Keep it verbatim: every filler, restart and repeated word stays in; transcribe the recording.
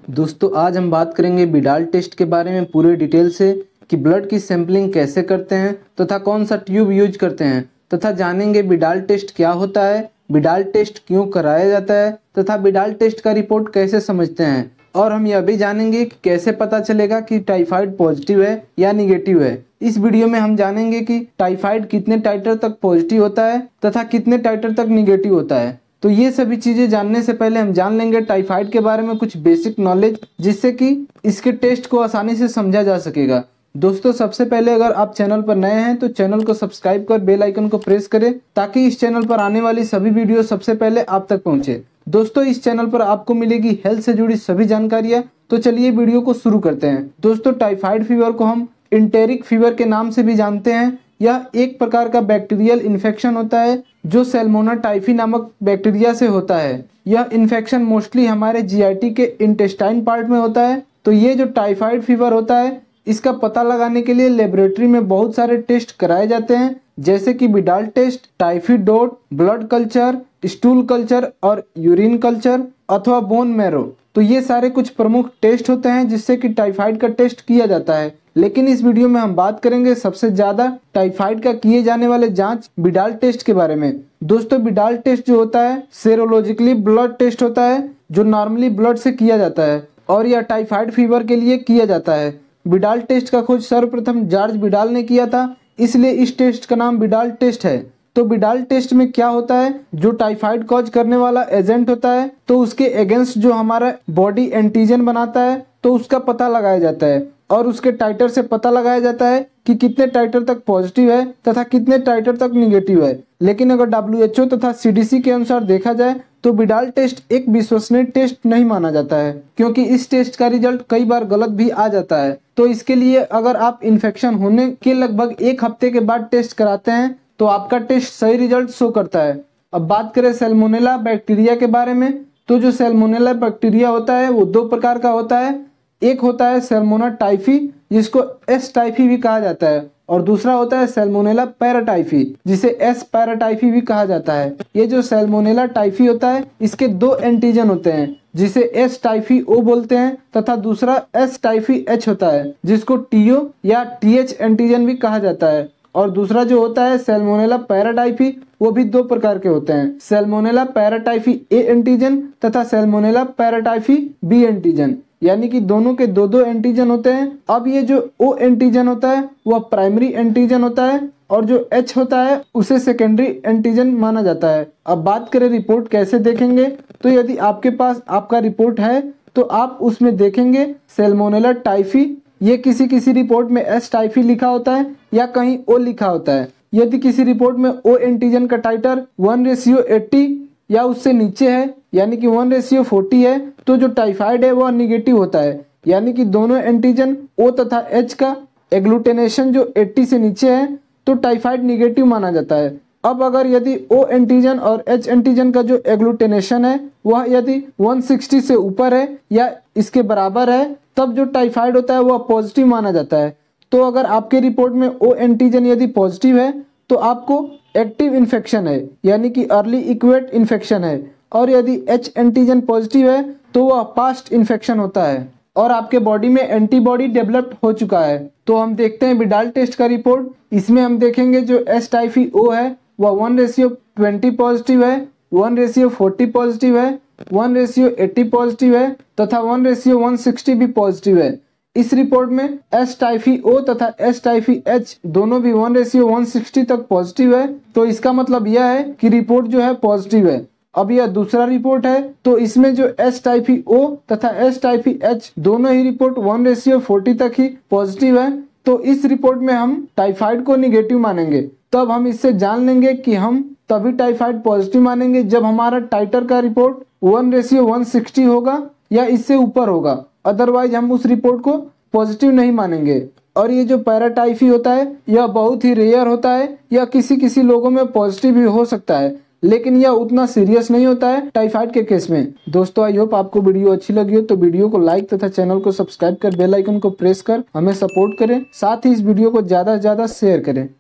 दोस्तों आज हम बात करेंगे विडाल टेस्ट के बारे में पूरे डिटेल से कि ब्लड की सैंपलिंग कैसे करते हैं तथा कौन सा ट्यूब यूज करते हैं तथा जानेंगे विडाल टेस्ट क्या होता है, विडाल टेस्ट क्यों कराया जाता है तथा विडाल टेस्ट का रिपोर्ट कैसे समझते हैं। और हम यह भी जानेंगे कि कैसे पता चलेगा कि टाइफाइड पॉजिटिव है या निगेटिव है। इस वीडियो में हम जानेंगे कि टाइफाइड कितने टाइटर तक पॉजिटिव होता है तथा कितने टाइटर तक निगेटिव होता है। तो ये सभी चीजें जानने से पहले हम जान लेंगे टाइफाइड के बारे में कुछ बेसिक नॉलेज, जिससे कि इसके टेस्ट को आसानी से समझा जा सकेगा। दोस्तों सबसे पहले अगर आप चैनल पर नए हैं तो चैनल को सब्सक्राइब कर बेल आइकन को प्रेस करें ताकि इस चैनल पर आने वाली सभी वीडियो सबसे पहले आप तक पहुंचे। दोस्तों इस चैनल पर आपको मिलेगी हेल्थ से जुड़ी सभी जानकारियां। तो चलिए वीडियो को शुरू करते हैं। दोस्तों टाइफाइड फीवर को हम इंटेरिक फीवर के नाम से भी जानते हैं। यह एक प्रकार का बैक्टीरियल इन्फेक्शन होता है जो सैल्मोना टाइफी नामक बैक्टीरिया से होता है। यह इन्फेक्शन मोस्टली हमारे जीआईटी के इंटेस्टाइन पार्ट में होता है। तो ये जो टाइफाइड फीवर होता है इसका पता लगाने के लिए लेबोरेटरी में बहुत सारे टेस्ट कराए जाते हैं, जैसे कि Widal test, Typhidot, blood culture, stool culture और यूरिन कल्चर अथवा बोन मैरो। तो ये सारे कुछ प्रमुख टेस्ट होते हैं जिससे कि टाइफाइड का टेस्ट किया जाता है। लेकिन इस वीडियो में हम बात करेंगे सबसे ज्यादा टाइफाइड का किए जाने वाले जांच विडाल टेस्ट के बारे में। दोस्तों विडाल टेस्ट जो होता है सेरोलॉजिकली ब्लड टेस्ट होता है जो नॉर्मली ब्लड से किया जाता है और यह टाइफाइड फीवर के लिए किया जाता है। विडाल टेस्ट का खोज सर्वप्रथम जॉर्ज विडाल ने किया था, इसलिए इस टेस्ट का नाम विडाल टेस्ट है। तो विडाल टेस्ट में क्या होता है, जो टाइफाइड कॉज करने वाला एजेंट होता है तो उसके अगेंस्ट जो हमारा बॉडी एंटीजन बनाता है तो उसका पता लगाया जाता है और उसके टाइटर से पता लगाया जाता है कि कितने टाइटर तक पॉजिटिव है तथा कितने टाइटर तक निगेटिव है। लेकिन अगर डब्ल्यू एच ओ तथा सी डी सी के अनुसार देखा जाए तो विडाल टेस्ट एक विश्वसनीय टेस्ट नहीं माना जाता है, क्योंकि इस टेस्ट का रिजल्ट कई बार गलत भी आ जाता है। तो इसके लिए अगर आप इन्फेक्शन होने के लगभग एक हफ्ते के बाद टेस्ट कराते हैं तो आपका टेस्ट सही रिजल्ट शो करता है। अब बात करें सैल्मोनेला बैक्टीरिया के बारे में, तो जो सैल्मोनेला बैक्टीरिया होता है वो दो प्रकार का होता है। एक होता है सैल्मोना टाइफी जिसको एस टाइफी भी कहा जाता है और दूसरा होता है सैल्मोनेला पैराटाइफी जिसे एस पैराटाइफी भी कहा जाता है। ये जो सैल्मोनेला टाइफी होता है इसके दो एंटीजन होते हैं जिसे एस टाइफी ओ बोलते हैं तथा दूसरा एस टाइफी एच होता है जिसको टीओ या टीएच एंटीजन भी कहा जाता है। और दूसरा जो होता है सैल्मोनेला पैराटाइफी वो भी दो प्रकार के होते हैं, सैल्मोनेला पैराटाइफी ए एंटीजन तथा सैल्मोनेला पैराटाइफी बी एंटीजन, यानी कि दोनों के दो दो एंटीजन होते हैं। अब ये जो ओ एंटीजन होता है वह प्राइमरी एंटीजन होता है और जो एच होता है उसे सेकेंडरी एंटीजन माना जाता है। अब बात करें रिपोर्ट कैसे देखेंगे, तो यदि आपके पास आपका रिपोर्ट है तो आप उसमें देखेंगे सैल्मोनेला टाइफी, ये किसी किसी रिपोर्ट में एस टाइफी लिखा होता है या कहीं ओ लिखा होता है। यदि किसी रिपोर्ट में ओ एंटीजन का टाइटर वन रेशियो एट्टी या उससे नीचे है यानी कि वन रेशियो फोर्टी है तो जो टाइफाइड है वह निगेटिव होता है, यानी कि दोनों एंटीजन ओ तथा एच का एग्लूटेनेशन जो अस्सी से नीचे है तो टाइफाइड निगेटिव माना जाता है। अब अगर यदि ओ एंटीजन और एच एंटीजन का जो एग्लूटेनेशन है वह यदि एक सौ साठ से ऊपर है या इसके बराबर है तब जो टाइफाइड होता है वह पॉजिटिव माना जाता है। तो अगर आपके रिपोर्ट में ओ एंटीजन यदि पॉजिटिव है तो आपको एक्टिव इन्फेक्शन है यानी कि अर्ली इक्वेट इन्फेक्शन है, और यदि एच एंटीजन पॉजिटिव है तो वह पास्ट इन्फेक्शन होता है और आपके बॉडी में एंटीबॉडी डेवलप हो चुका है। तो हम देखते हैं विडाल टेस्ट का रिपोर्ट। इसमें हम देखेंगे जो एस टाइफी ओ है वह वन रेशियो ट्वेंटी पॉजिटिव है, वन रेशियो फोर्टी पॉजिटिव है, वन रेशियो एट्टी पॉजिटिव है तथा वन रेशियो वन सिक्सटी भी पॉजिटिव है। इस रिपोर्ट में एस टाइफी ओ तथा एस टाइफी एच दोनों भी वन रेशियो वन सिक्सटी तक पॉजिटिव है। तो इसका मतलब यह है कि रिपोर्ट जो है पॉजिटिव है। अब यह दूसरा रिपोर्ट है तो इसमें जो एस टाइफी ओ तथा एस टाइफी एच दोनों ही रिपोर्ट वन रेशियो फोर्टी तक ही पॉजिटिव है। तो इस रिपोर्ट में हम टाइफाइड को निगेटिव मानेंगे। तब हम इससे जान लेंगे कि हम तभी टाइफाइड पॉजिटिव मानेंगे जब हमारा टाइटर का report one ratio one sixty होगा या इससे ऊपर होगा, अदरवाइज हम उस रिपोर्ट को पॉजिटिव नहीं मानेंगे। और ये जो पैराटाइफी होता है यह बहुत ही रेयर होता है, यह किसी किसी लोगों में पॉजिटिव भी हो सकता है लेकिन यह उतना सीरियस नहीं होता है टाइफाइड के केस में। दोस्तों आई होप आपको वीडियो अच्छी लगी हो तो वीडियो को लाइक तथा चैनल को सब्सक्राइब कर बेल आइकन को प्रेस कर हमें सपोर्ट करें, साथ ही इस वीडियो को ज्यादा से ज्यादा शेयर करें।